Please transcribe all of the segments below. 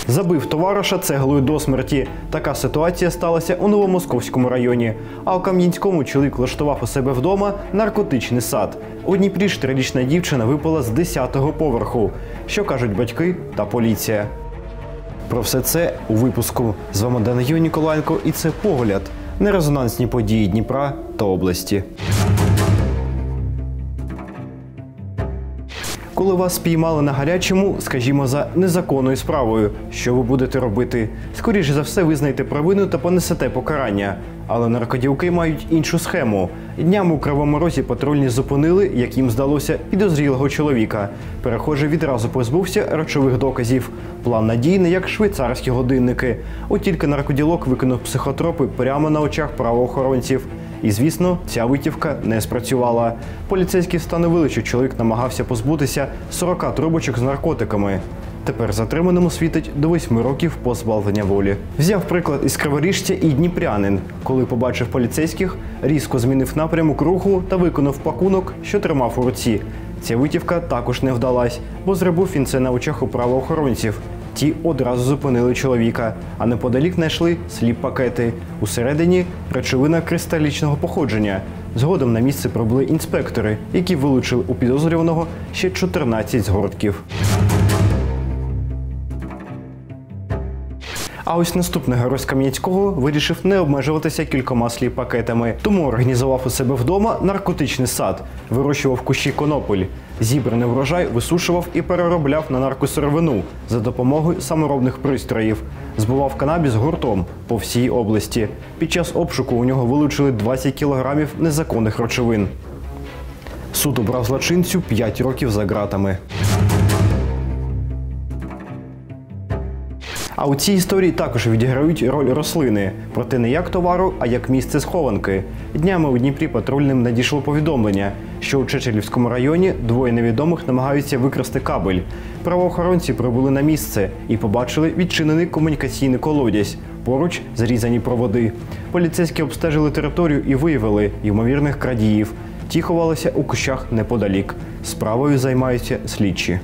Забив товариша цеглою до смерті. Така ситуація сталася у Новомосковському районі. А у Кам'янському чоловік влаштував у себе вдома наркотичний сад. У Дніпрі 4-річна дівчина випала з 10-го поверху. Що кажуть батьки та поліція? Про все це у випуску. З вами Даниїл Ніколаєнко і це «Погляд» – нерезонансні події Дніпра та області. Коли вас спіймали на гарячому, скажімо, за незаконною справою, що ви будете робити? Скоріше за все, визнаєте провину та понесете покарання. Але наркоділки мають іншу схему. Днями у Кривому Розі патрульні зупинили, як їм здалося, підозрілого чоловіка. Перехожий відразу позбувся речових доказів. План надійний, як швейцарські годинники. От тільки наркоділок викинув психотропи прямо на очах правоохоронців. І, звісно, ця витівка не спрацювала. Поліцейські встановили, що чоловік намагався позбутися 40 трубочок з наркотиками. Тепер затриманому світить до 8 років позбавлення волі. Взяв приклад із криворіжця і дніпрянин. Коли побачив поліцейських, різко змінив напрямок руху та виконав пакунок, що тримав у руці. Ця витівка також не вдалась, бо зробив він це на очах у правоохоронців. Ті одразу зупинили чоловіка, а неподалік знайшли сліп-пакети. Усередині – речовина кристалічного походження. Згодом на місце прибули інспектори, які вилучили у підозрюваного ще 14 згортків. А ось наступний герой з Кам'янського вирішив не обмежуватися кількома сліп-пакетами. Тому організував у себе вдома наркотичний сад, вирощував кущі конопель. Зібраний врожай висушував і переробляв на наркосировину за допомогою саморобних пристроїв. Збував канабіс гуртом по всій області. Під час обшуку у нього вилучили 20 кілограмів незаконних речовин. Суд обрав злочинцю 5 років за ґратами. А у цій історії також відіграють роль рослини. Проте не як товару, а як місце схованки. Днями у Дніпрі патрульним надійшло повідомлення, що у Чечелівському районі двоє невідомих намагаються викрасти кабель. Правоохоронці прибули на місце і побачили відчинений комунікаційний колодязь. Поруч зрізані проводи. Поліцейські обстежили територію і виявили ймовірних крадіїв. Ті ховалися у кущах неподалік. Справою займаються слідчі.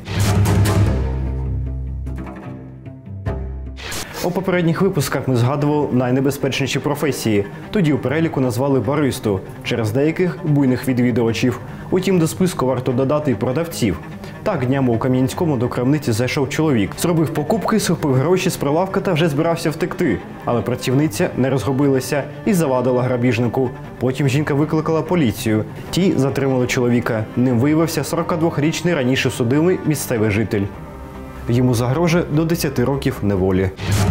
У попередніх випусках ми згадували найнебезпечніші професії. Тоді у переліку назвали баристу, через деяких буйних відвідувачів. Утім, до списку варто додати і продавців. Так, днями у Кам'янському до крамниці зайшов чоловік. Зробив покупки, схопив гроші з прилавка та вже збирався втекти. Але працівниця не розгубилася і завадила грабіжнику. Потім жінка викликала поліцію. Ті затримали чоловіка. Ним виявився 42-річний раніше судимий місцевий житель. Йому загрожує до 10 років неволі.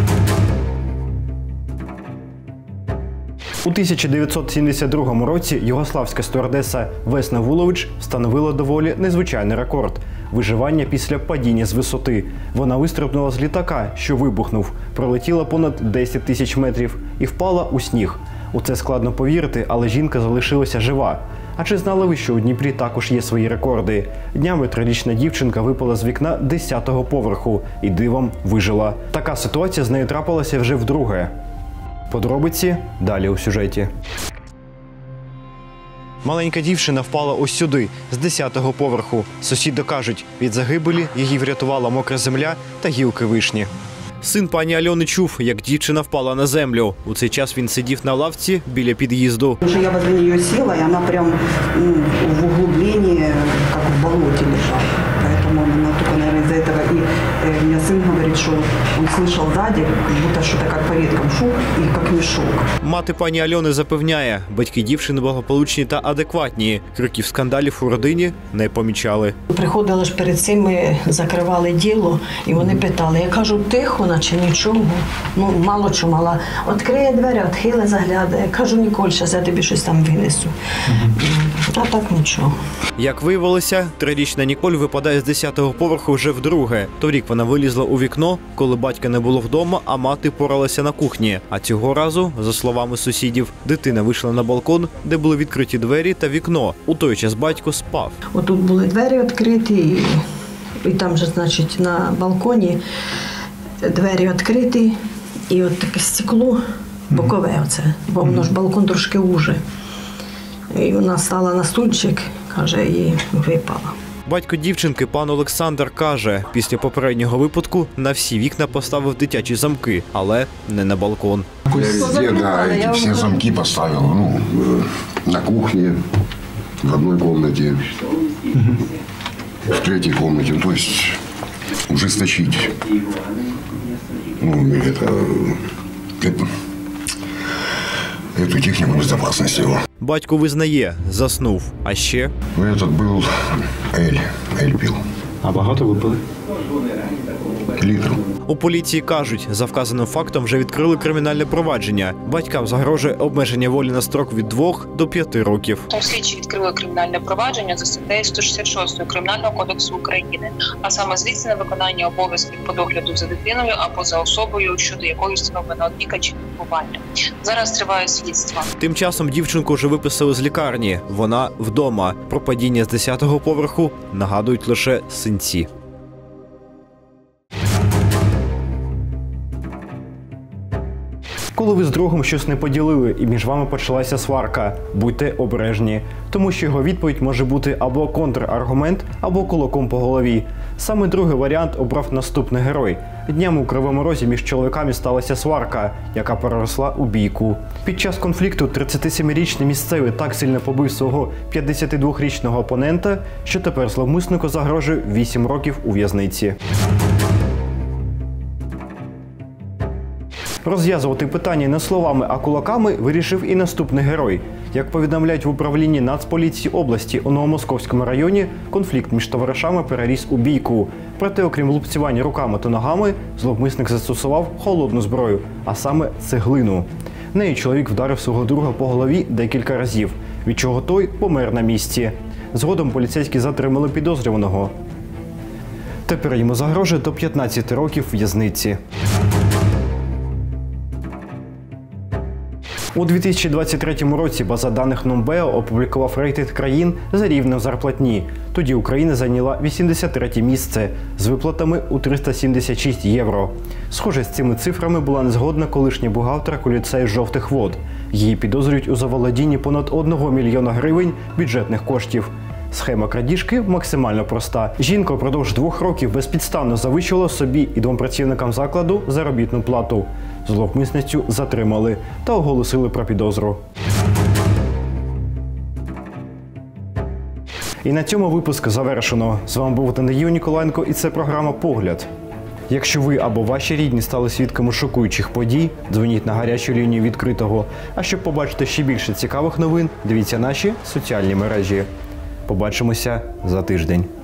У 1972 році югославська стюардеса Весна Вулович встановила доволі незвичайний рекорд – виживання після падіння з висоти. Вона вистрибнула з літака, що вибухнув, пролетіла понад 10 тисяч метрів і впала у сніг. У це складно повірити, але жінка залишилася жива. А чи знали ви, що у Дніпрі також є свої рекорди? Днями 3-річна дівчинка випала з вікна 10-го поверху і дивом вижила. Така ситуація з нею трапилася вже вдруге. Подробиці далі у сюжеті. Маленька дівчина впала ось сюди, з 10-го поверху. Сусіди кажуть, від загибелі її врятувала мокра земля та гілки вишні. Син пані Альони чув, як дівчина впала на землю. У цей час він сидів на лавці біля під'їзду. Я возле неї сіла, і вона прямо в углубленні, як в болоті лежала. Поэтому она только, наверное, из-за этого. И меня сын говорит, что он слышал сзади, будто что-то как по веткам шум и как мешок. Мати пані Альони запевняє, батьки дівчини благополучні та адекватні. Криків скандалів у родині не помічали. Приходили ж перед цим, ми закривали діло, і вони питали. Я кажу, тихо, наче нічого. Ну, мало що мала. Відкриє двері, відхили, заглядає. Я кажу, Ніколь, зараз я тобі щось там винесу. А так нічого. Як виявилося, 3-річна Ніколь випадає з 10-го поверху вже вдруге. Торік вона вилізла у вікно, коли батька не було вдома, а мати поралася на кухні. А цього разу, за словами сусідів, дитина вийшла на балкон, де були відкриті двері та вікно. У той час батько спав. Отут були двері відкриті, і там же, значить, на балконі двері відкриті, і от таке стекло бокове оце, бо воно ж балкон трошки уже. І вона стала на стульчик, каже, і випала. Батько дівчинки, пан Олександр, каже, після попереднього випадку на всі вікна поставив дитячі замки, але не на балкон. Я везде, да, эти все замки поставил. Ну, на кухне, в одной комнате, в третьей комнате. То есть ужесточить эту технику безопасности его. Батько визнає, заснув. А ще Этот был Эль пил. А багато випили? Литр. У поліції кажуть, за вказаним фактом вже відкрили кримінальне провадження. Батькам загрожує обмеження волі на строк від 2 до 5 років. Слідчі відкрили кримінальне провадження за статтею 166 Кримінального кодексу України, а саме злісне виконання обов'язків по догляду за дитиною або за особою, щодо якої встановлено опіка чи піклування. Зараз триває слідство. Тим часом дівчинку вже виписали з лікарні. Вона вдома. Про падіння з 10-го поверху нагадують лише синці. Коли ви з другом щось не поділили і між вами почалася сварка, будьте обережні, тому що його відповідь може бути або контраргумент, або кулаком по голові. Саме другий варіант обрав наступний герой. Днями у Кривому Розі між чоловіками сталася сварка, яка переросла у бійку. Під час конфлікту 37-річний місцевий так сильно побив свого 52-річного опонента, що тепер зловмиснику загрожує 8 років у в'язниці. Розв'язувати питання не словами, а кулаками вирішив і наступний герой. Як повідомляють в управлінні Нацполіції області у Новомосковському районі, конфлікт між товаришами переріс у бійку. Проте, окрім лупцювання руками та ногами, зловмисник застосував холодну зброю, а саме цеглину. Нею чоловік вдарив свого друга по голові декілька разів, від чого той помер на місці. Згодом поліцейські затримали підозрюваного. Тепер йому загрожує до 15 років в'язниці. У 2023 році база даних Numbeo опублікував рейтинг країн за рівнем зарплатні. Тоді Україна зайняла 83-те місце з виплатами у 376 євро. Схоже, з цими цифрами була незгодна колишня бухгалтерка ліцею «Жовтих вод». Її підозрюють у заволодінні понад 1 мільйона гривень бюджетних коштів. Схема крадіжки максимально проста. Жінка впродовж 2 років безпідставно завищувала собі і 2 працівникам закладу заробітну плату. Зловмисницю затримали та оголосили про підозру. І на цьому випуск завершено. З вами був Даниїл Ніколаєнко і це програма «Погляд». Якщо ви або ваші рідні стали свідками шокуючих подій, дзвоніть на гарячу лінію відкритого. А щоб побачити ще більше цікавих новин, дивіться наші соціальні мережі. Побачимося за тиждень.